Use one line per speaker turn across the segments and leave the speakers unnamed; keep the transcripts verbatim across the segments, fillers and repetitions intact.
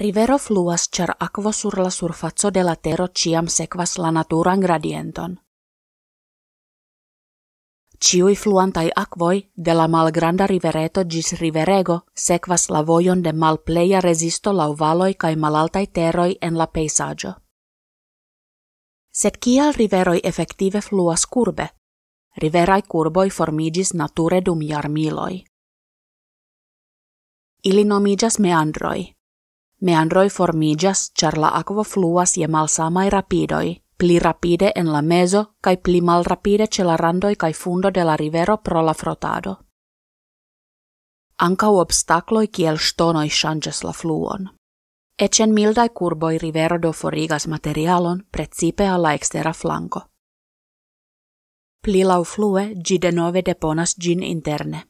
Rivero fluas char akvo sur la surfaco de la tero ciam sekvas la naturan gradienton. Ciui fluantai akvoi de la malgranda rivereto gis riverego sekvas la vojon de malpleja resisto laŭ valoj kaj malaltaj teroj en la pejzaĝo. Sed kial riveroj efektive fluas kurbe? Riveraj kurboj formiĝis nature dum jarmiloj. Ili nomiĝas meandroj. Meandroj formiĝas ĉar la akvo fluas je malsamaj rapidoj, pli rapide en la mezo kaj pli malrapide ĉe la randoj kaj fundo de la rivero pro la frotado. Ankaŭ obstakloj kiel ŝtonoj ŝanĝas la fluon. Eĉ en mildaj kurboj rivero do forigas materialon precipe al la ekstera flanko. Pli laŭflue ĝi denove deponas ĝin interne.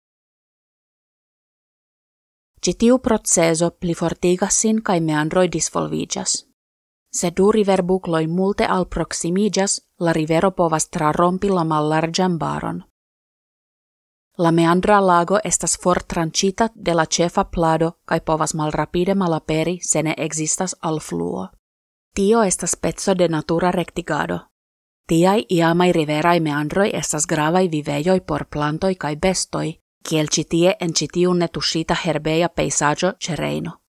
Ĉi tiu procezo plifortigas sin kaj meandroj disvolviĝas. Se du riverbukloj multe alproksimiĝas, la rivero povas trarompi la mallarĝan baron. La meandra lago estas fortranĉita de la ĉefa plado kaj povas malrapide malaperi se ne ekzistas alfluo. Tio estas speco de natura rektigado. Tiaj iamaj riveraj meandroj estas gravaj vivejoj por plantoj kaj bestoj, kiel ĉi tie en ĉi tiu netuŝita herbeja pejzaĝo ĉe Rejno.